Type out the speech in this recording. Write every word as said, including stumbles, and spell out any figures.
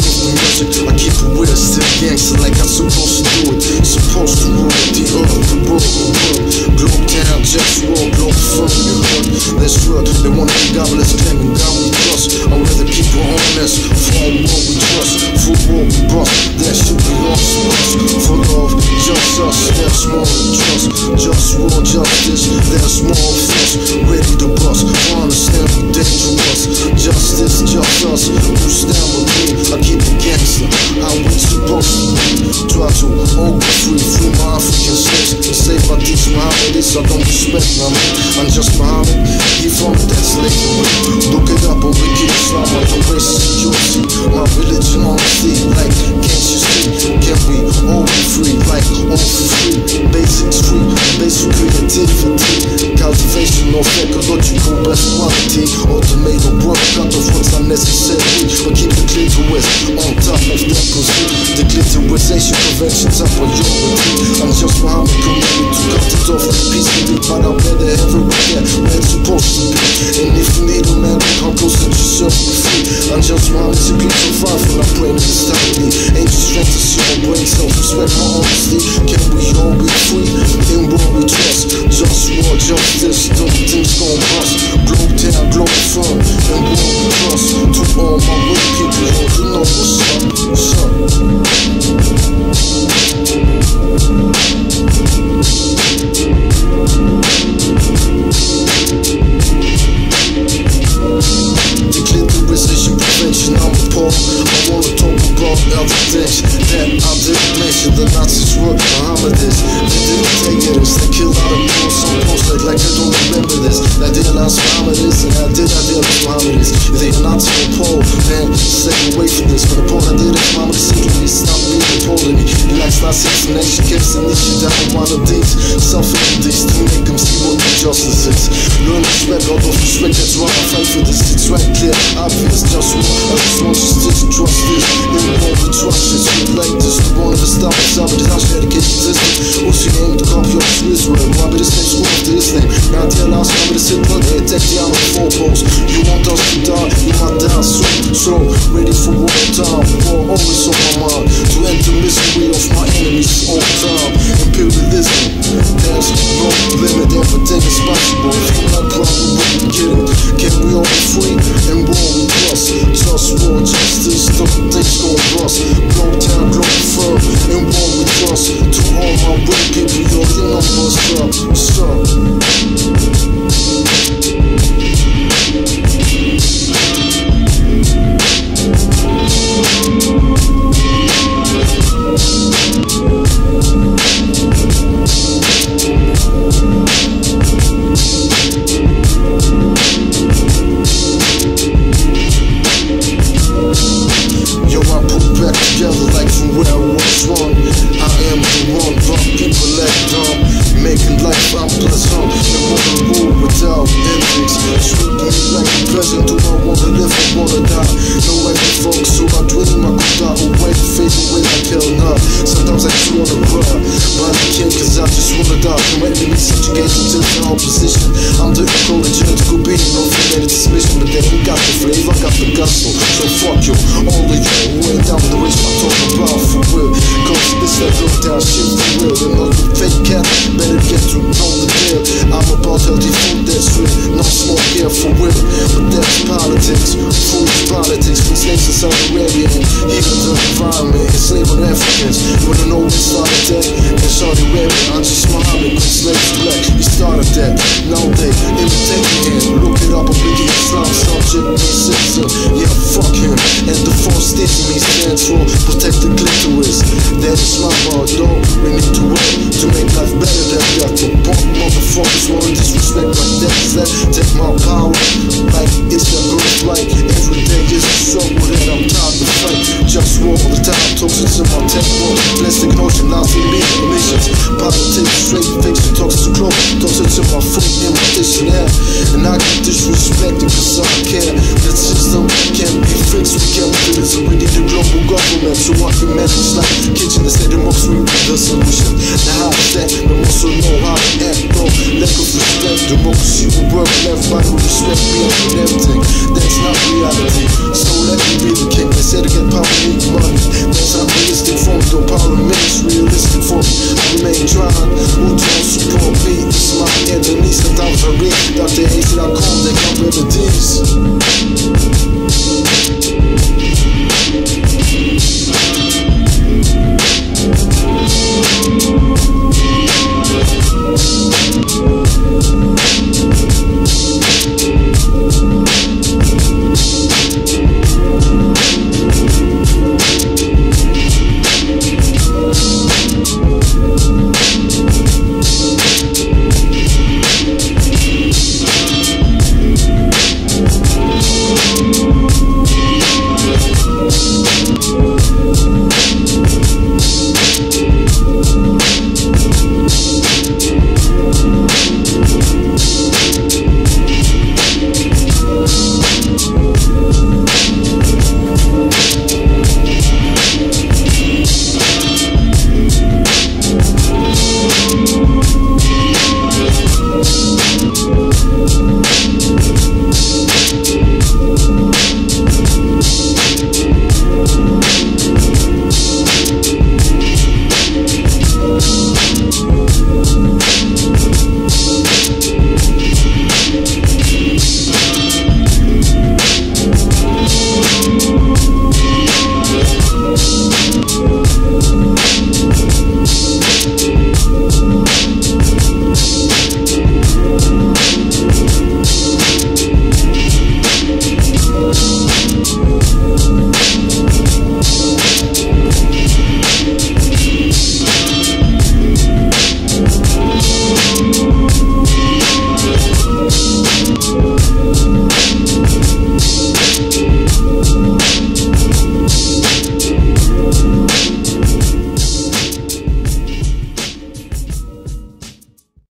of the music, I keep it weird, still gangster like I'm supposed to do it. Supposed to rule the earth, the world, the world. Globe town, JustWar, Globalfirm, you heard. Let's run, they wanna be godless, claiming God we trust. I'd rather keep it honest, for all war we trust, for war we bust. That shit belongs to us, for love, just us, there's more than trust. JustWar, justice, there's more of us, ready to bust. Understand we dangerous, justice, just us, who stand with me. I keep it gangster, how we supposed to be. Try to open free, free my African slaves. Enslaved by these Mohammedists, I don't respect them. I'm just Muhammad, he from that slavery. Look it up on Wiki Islam, on the race security. My religion honesty, like can't you see? Can we all be free, like all for free? Basics free, basic creativity. Cultivation of ecological best quality. Ultimatum work, cut off what's unnecessary. But keep the clitoris on top of that pursuit. The clitorisation prevention's up on your retreat. I'm just Muhammad committed to cut it off peacefully, but I'm better everywhere where it's supposed to be. And if you need a man, come closer to yourself be free. I'm just Muhammad, to keep so far from our brain and stability. Ain't just strength to see my brain, self-respect, my honesty. Can we all be free? In what we trust. JustWar, justice, don't things gon' bust. Globe town, Globalfirm, and what we trust. To all my real people, yo, you know what's up, what's up. The clitorisation prevention, I'm appalled. I wanna talk about other things that I didn't mention. The Nazis were Mohammedists, they didn't take it as they killed out of people. Some post like, like I don't remember this. I did last Mohammedists, and I did, I did last Mohammedists. If they are not so appalled, man, stay away from this. When the Paul I did it, Mohammed secretly stop being appalled. And he likes not assassination, kicks and niche down one of these. Suffering these to make them see what the justice is. Learn respect, all those respect, that's why I fight for this. It's right clear, obvious, just what I just want you to trust this. In what we trust this, we like this. We wanna stop us out, but it's not dedicated to this. What's your name? The copy of Israel. Why be this next school after this name? Now tell us, I'm gonna sit blood, they attack the out of four posts. You want us to die, you might die soon. So, ready for war time, war always on my mind. To end the misery of my enemies all time. Imperialism, there's no limit, everything is possible. If you're not proud, we wouldn't get it. Can we all be free and war we trust? JustWar, justice, don't things gon' bust. Globe town, Globalfirm, and war we trust. To all my real people, yo, you know what's up, what's up. Yo, I put back together like from where I was wrong. I am the one, but people act dumb. Making life I'm pleasant, and wanna rule without ethics. Sweep me like a present, do I wanna live or wanna die? No way for folks, so I dream I could die away, fade away like hell nah. Sometimes I just wanna cry, but I can't cause I just wanna die. From enemy subjugation to the opposition. I'm the code of genetical being, no formatted suspicion. But then we got the flavor, got the gospel. So fuck you, all of you who ain't down with the rich I'm talking about for real. Cause this that look down shit for real. And all you fake cat, better get to know the deal. I'm about healthy food that's real, no smoke here for real. But that's politics, foolish politics. From slaves in Saudi Arabia and healing the environment, enslaving Africans. You wanna know who started that? In Saudi Arabia, I'm just Muhammad, cause slaves black, he started that. Now they imitate him, look it up, I'm reading Islam, subject, and citizen. Yeah, fuck him. And the false statement stands for protect the clitoris. That is my bar, though. We need to work to make life better than that. To punk motherfuckers wanna disrespect like that. That take my power like it's their birthright. Every day is a struggle that I'm tired to fight. JustWar all the time, toxins in my temple. Plastic notion, nothing me, emissions. Politics, straight fiction, talks to close. Toxins in my food, in my dictionary. And I get disrespected cause I care. That system can't be fixed, we can't do it. So we need a global government so I can manage like kitchen instead of most we the solution. Now how is that? We also know how to act, bro. Lack of respect, democracy will work and everybody will respect me and everything. That's not reality. So let me be the king. They said to get power, Thank you.